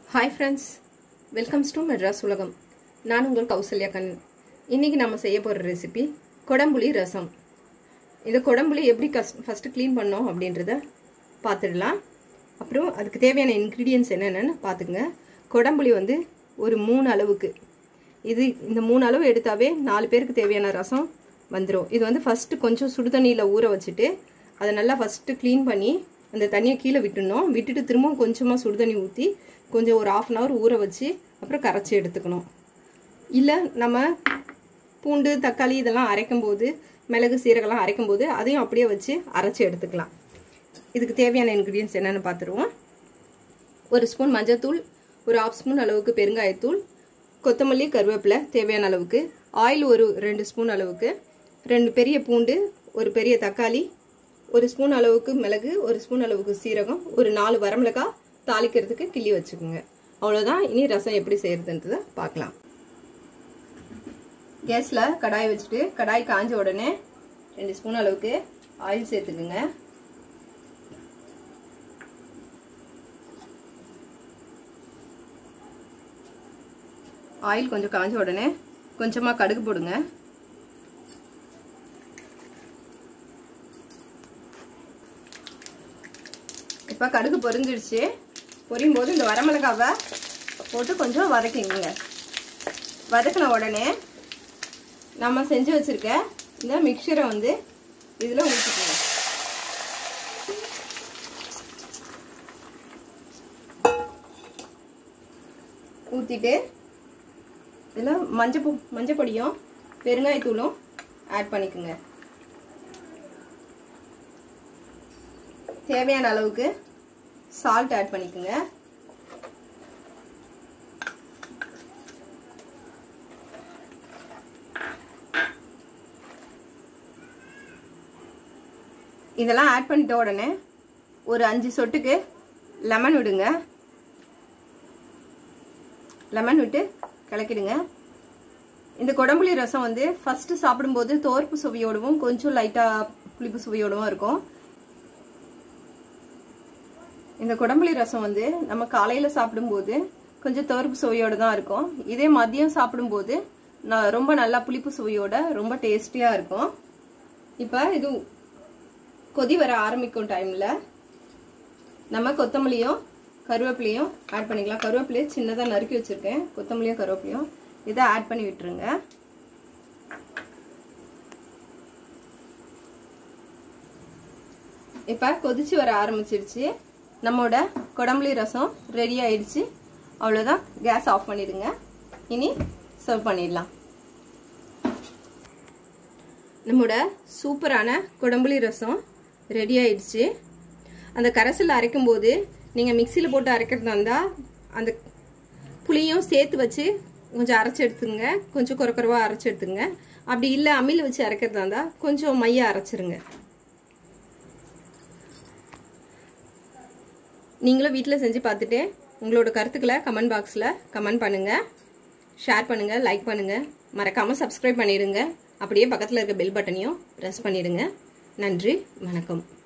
hi friends welcomes to Madras उलगम நான் உங்கள் கௌசல்யா கண்ணன் இன்னைக்கு நாம செய்ய போற ரெசிபி கொடம்புளி ரசம் இந்த கொடம்புளி எப்படி ஃபர்ஸ்ட் க்ளீன் பண்ணோம் அப்படின்றத பாத்துடலாம் அப்புறம் அதுக்கு தேவையான இன்கிரிடியன்ட்ஸ் என்னென்னன்னு பாத்துங்க கொடம்புளி வந்து ஒரு 3 அளவுக்கு இது இந்த 3 அளவு எடுத்தாவே 4 பேருக்கு தேவையான ரசம் வந்துரும் இது வந்து ஃபர்ஸ்ட் கொஞ்சம் சுடு தண்ணியில ஊற வச்சிட்டு அத நல்லா ஃபர்ஸ்ட் க்ளீன் பண்ணி அந்த தண்ணியை கீழ விட்டுறணும் விட்டுட்டு திரும்ப கொஞ்சமா சுடு தண்ணி ஊத்தி கொஞ்சம் ஒரு 1/2 hour ஊற வச்சு அப்புறம் கரைச்சி எடுத்துக்கணும் இல்ல நம்ம பூண்டு தக்காளி இதெல்லாம் அரைக்கும்போது மிளகு சீரகலாம் அரைக்கும்போது அதையும் அப்படியே வச்சு அரைச்சு எடுத்துக்கலாம் இதுக்கு தேவையான இன்கிரிடியன்ட்ஸ் என்னன்னு பாத்துருவோம் ஒரு ஸ்பூன் மஞ்சள் தூள் ஒரு 1/2 ஸ்பூன் அளவுக்கு பெருங்காயத்தூள் கொத்தமல்லி கருவேப்பிலை தேவையான அளவுக்கு ஆயில் ஒரு 2 ஸ்பூன் அளவுக்கு 2 பெரிய பூண்டு ஒரு பெரிய தக்காளி ஒரு ஸ்பூன் அளவுக்கு மிளகு ஒரு ஸ்பூன் அளவுக்கு சீரகம் ஒரு 4 வரமிளகாய் தாளிக்கிறதுக்கு கிள்ளி வச்சுக்கோங்க அவ்வளவுதான் இனி ரசம் எப்படி செய்யறதுன்றத பார்க்கலாம் கேஸ்ல கடாய் வச்சுட்டு கடாய் காஞ்ச உடனே 2 ஸ்பூன் அளவுக்கு ஆயில் சேர்த்துக்குங்க ஆயில் கொஞ்சம் காஞ்ச உடனே கொஞ்சமா கடுகு போடுங்க இப்ப கடுகு பொரிஞ்சிடுச்சு பொரியும் போது இந்த வரமிளகாவை போட்டு கொஞ்சம் வதக்கிங்க வதக்கின உடனே நம்ம செஞ்சு வச்சிருக்க இந்த மிக்சரை வந்து இதுல ஊத்திக்கணும் ஊத்திட்டு இதுல மஞ்சள் பொடியும் பெருங்காயத்தூளும் ஆட் பண்ணிக்கோங்க தேவையான அளவுக்கு சால்ட் ஆட் பண்ணிக்கோங்க இதெல்லாம் ஆட் பண்ணிட்ட உடனே ஒரு 5 சொட்டுக்கு லெமன் விடுங்க லெமன் விட்டு கலக்கிடுங்க இந்த கொடம்புளி ரசம் வந்து ஃபர்ஸ்ட் சாப்பிடும்போது தோர்ப்பு சுவையோடவும் கொஞ்சம் லைட்டா புளிப்பு சுவையோடவும் இருக்கும் இந்த கொடம்புளி ரசம் வந்து நம்ம காலையில சாப்பிடும்போது கொஞ்சம் தோர்ப்பு சுவையோட தான் இருக்கும் இதே மதியம் சாப்பிடும்போது ரொம்ப நல்லா புளிப்பு சுவையோட ரொம்ப டேஸ்டியா இருக்கும் இப்ப இது கொதி வர ஆரம்பிக்கும் டைம்ல நம்ம கொத்தமல்லியும் கருவேப்பிலையும் ஆட் பண்ணிக்கலாம் கருவேப்பிலையை சின்னதா நறுக்கி வச்சிருக்கேன் கொத்தமல்லியும் கருவேப்பிலையும் இதை ஆட் பண்ணி விட்டுருங்க இப்ப கொதிச்சு வர ஆரம்பிச்சிருச்சு நம்மோட கொடம்புளி ரசம் ரெடி ஆயிடுச்சு அவ்வளவுதான் கேஸ் ஆஃப் பண்ணிடுங்க இனி சர்வ் பண்ணிடலாம் நம்மோட சூப்பரான கொடம்புளி ரசம் ரெடி ஆயிடுச்சு அந்த கரைசல் அரைக்கும் போது நீங்க மிக்சியில போட்டு அரைக்கிறதா இருந்தா அந்த புளியும் சேர்த்து வச்சு கொஞ்சம் அரைச்சு எடுத்துங்க கொஞ்சம் குறக்குறவா அரைச்சு எடுத்துங்க அப்படி இல்ல அம்மியில வச்சு அரைக்கிறதா இருந்தா கொஞ்சம் மையா அரைச்சிருங்க நீங்களும் வீட்டில் செஞ்சு பார்த்துட்டு உங்களோட கருத்துக்களை கமெண்ட் பாக்ஸில் கமெண்ட் பண்ணுங்க ஷேர் பண்ணுங்க லைக் பண்ணுங்க மறக்காம சப்ஸ்கிரைப் பண்ணிடுங்க அப்படியே பக்கத்தில் இருக்க பெல் பட்டனையும் பிரஸ் பண்ணிடுங்க நன்றி வணக்கம்